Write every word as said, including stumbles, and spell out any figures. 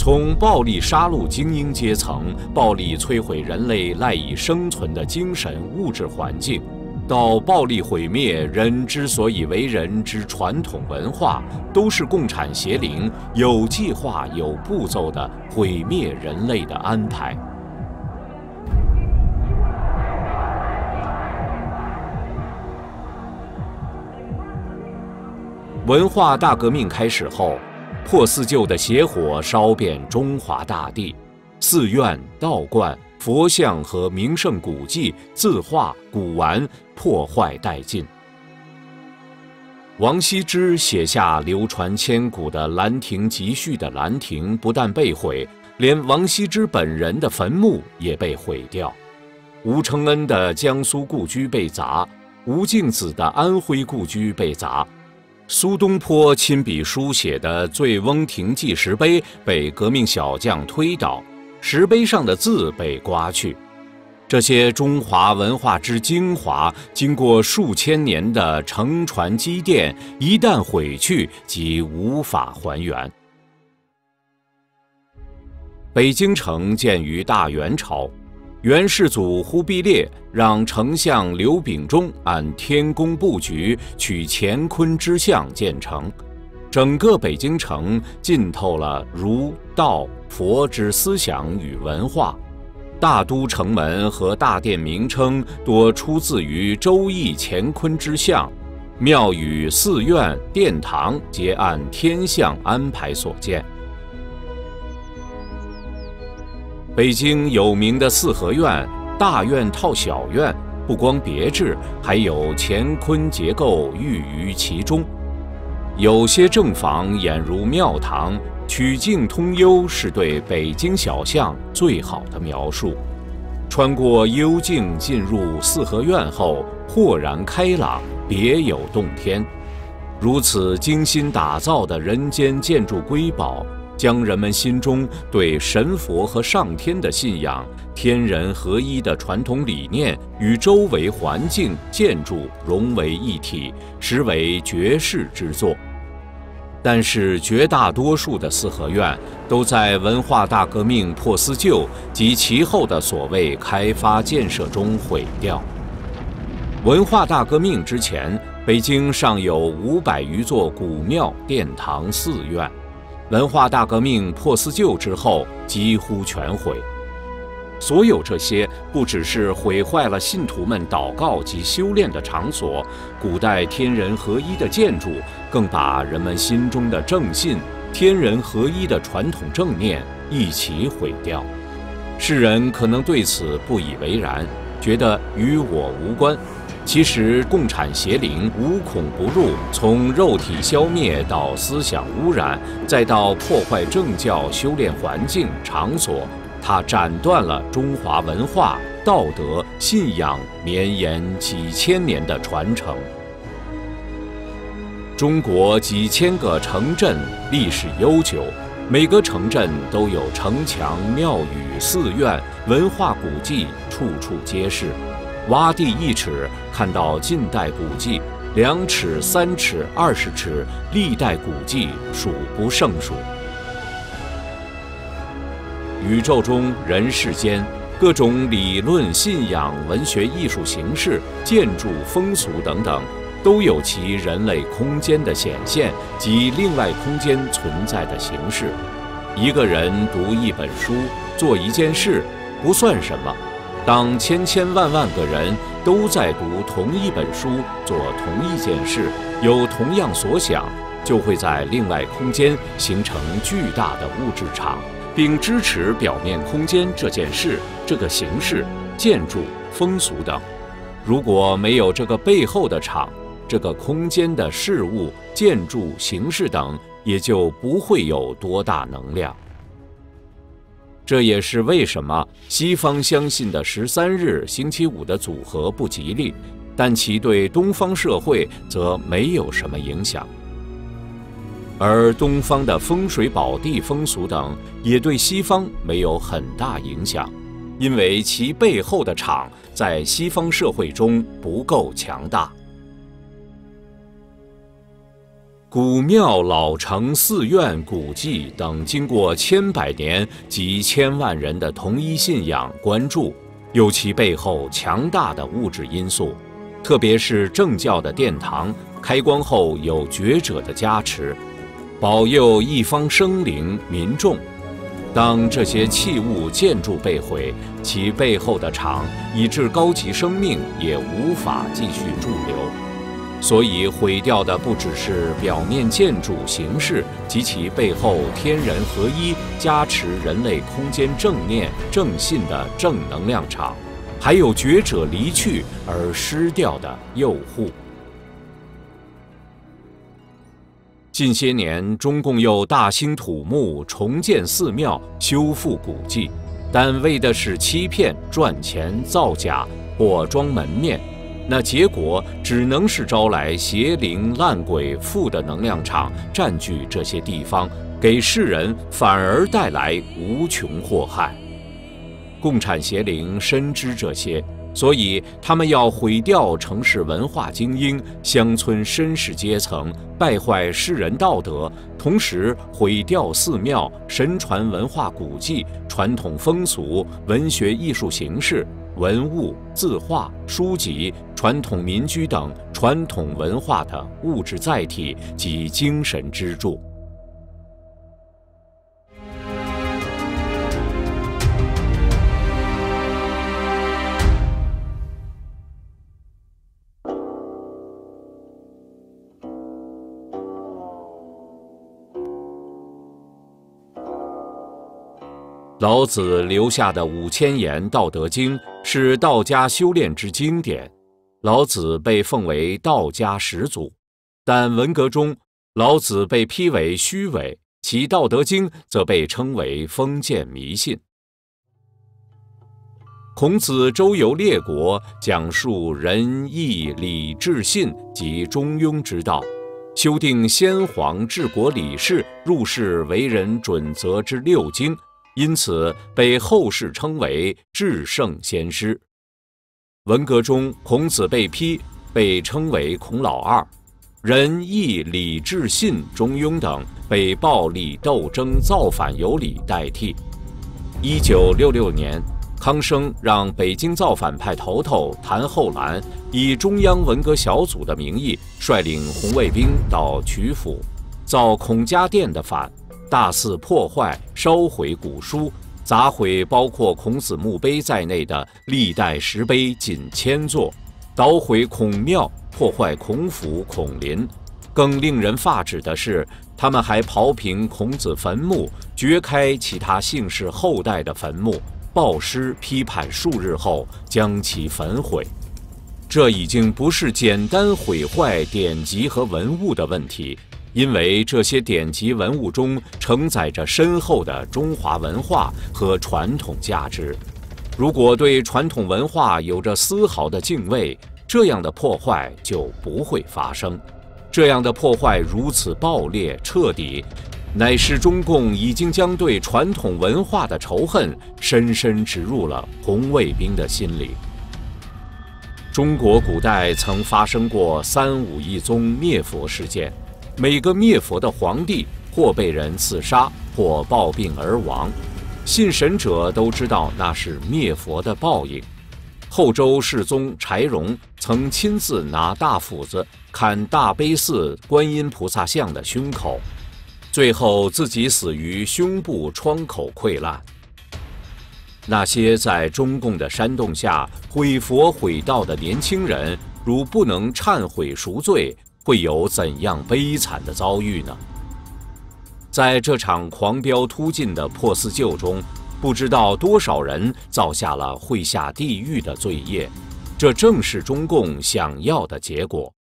从暴力杀戮精英阶层，暴力摧毁人类赖以生存的精神物质环境，到暴力毁灭人之所以为人之传统文化，都是共产邪灵有计划、有步骤地毁灭人类的安排。文化大革命开始后，破四旧的邪火烧遍中华大地，寺院、道观、佛像和名胜古迹、字画、古玩破坏殆尽。王羲之写下流传千古的《兰亭集序》的兰亭不但被毁，连王羲之本人的坟墓也被毁掉。吴承恩的江苏故居被砸，吴敬梓的安徽故居被砸。苏东坡亲笔书写的《醉翁亭记》石碑被革命小将推倒，石碑上的字被刮去。这些中华文化之精华，经过数千年的承传积淀，一旦毁去，即无法还原。北京城建于大元朝，元世祖忽必烈让丞相刘秉忠按天宫布局，取乾坤之象建成。整个北京城浸透了儒、道、佛之思想与文化。大都城门和大殿名称多出自于《周易》乾坤之象，庙宇、寺院、殿堂皆按天象安排所建。北京有名的四合院，大院套小院，不光别致，还有乾坤结构寓于其中。有些正房俨如庙堂，曲径通幽是对北京小巷最好的描述。穿过幽径进入四合院后，豁然开朗，别有洞天。如此精心打造的人间建筑瑰宝，将人们心中对神佛和上天的信仰、天人合一的传统理念与周围环境建筑融为一体，实为绝世之作。但是绝大多数的四合院都在文化大革命破四旧及其后的所谓开发建设中毁掉。文化大革命之前，北京尚有五百余座古庙、殿堂、寺院。文化大革命破四旧之后，几乎全毁。所有这些不只是毁坏了信徒们祷告及修炼的场所，古代天人合一的建筑更把人们心中的正信、天人合一的传统正念一起毁掉。世人可能对此不以为然，觉得与我无关。其实，共产邪灵无孔不入，从肉体消灭到思想污染，再到破坏政教修炼环境场所，它斩断了中华文化、道德、信仰绵延几千年的传承。中国几千个城镇历史悠久，每个城镇都有城墙、庙宇、寺院、文化古迹，处处皆是。挖地一尺，看到近代古迹；两尺、三尺、二十尺，历代古迹数不胜数。宇宙中人世间，各种理论、信仰、文学、艺术形式、建筑、风俗等等，都有其人类空间的显现及另外空间存在的形式。一个人读一本书，做一件事，不算什么。当千千万万个人都在读同一本书，做同一件事，有同样所想，就会在另外空间形成巨大的物质场，并支持表面空间这件事、这个形式、建筑、风俗等。如果没有这个背后的场，这个空间的事物、建筑、形式等，也就不会有多大能量。这也是为什么西方相信的十三日星期五的组合不吉利，但其对东方社会则没有什么影响。而东方的风水宝地风俗等也对西方没有很大影响，因为其背后的场在西方社会中不够强大。 古庙、老城、寺院、古迹等经过千百年及千万人的同一信仰关注，有其背后强大的物质因素，特别是正教的殿堂开光后有觉者的加持，保佑一方生灵民众。当这些器物建筑被毁，其背后的场以致高级生命也无法继续驻留。所以毁掉的不只是表面建筑形式及其背后天人合一、加持人类空间正念正信的正能量场，还有觉者离去而失掉的诱护。近些年，中共又大兴土木，重建寺庙，修复古迹，但为的是欺骗、赚钱、造假或装门面。那结果只能是招来邪灵、烂鬼、负的能量场占据这些地方，给世人反而带来无穷祸害。共产邪灵深知这些，所以他们要毁掉城市文化精英、乡村绅士阶层，败坏世人道德，同时毁掉寺庙、神传文化古迹、传统风俗、文学艺术形式、文物、字画、书籍、传统民居等传统文化的物质载体及精神支柱。老子留下的五千言《道德经》是道家修炼之经典，老子被奉为道家始祖，但文革中，老子被批为虚伪，其《道德经》则被称为封建迷信。孔子周游列国，讲述仁义礼智信及中庸之道，修订先皇治国理事、入世为人准则之六经，因此被后世称为至圣先师。文革中，孔子被批，被称为孔老二，仁义礼智信中庸等被暴力斗争造反有理代替。一九六六年，康生让北京造反派头头谭厚兰以中央文革小组的名义，率领红卫兵到曲阜造孔家店的反，大肆破坏、烧毁古书，砸毁包括孔子墓碑在内的历代石碑近千座，捣毁孔庙，破坏孔府、孔林。更令人发指的是，他们还刨平孔子坟墓，掘开其他姓氏后代的坟墓，暴尸批判数日后将其焚毁。这已经不是简单毁坏典籍和文物的问题，因为这些典籍文物中承载着深厚的中华文化和传统价值。如果对传统文化有着丝毫的敬畏，这样的破坏就不会发生。这样的破坏如此暴烈彻底，乃是中共已经将对传统文化的仇恨深深植入了红卫兵的心里。中国古代曾发生过三武一宗灭佛事件，每个灭佛的皇帝或被人刺杀，或暴病而亡，信神者都知道那是灭佛的报应。后周世宗柴荣曾亲自拿大斧子砍大悲寺观音菩萨像的胸口，最后自己死于胸部创口溃烂。那些在中共的煽动下毁佛毁道的年轻人，如不能忏悔赎罪，会有怎样悲惨的遭遇呢？在这场狂飙突进的破四旧中，不知道多少人造下了会下地狱的罪业，这正是中共想要的结果。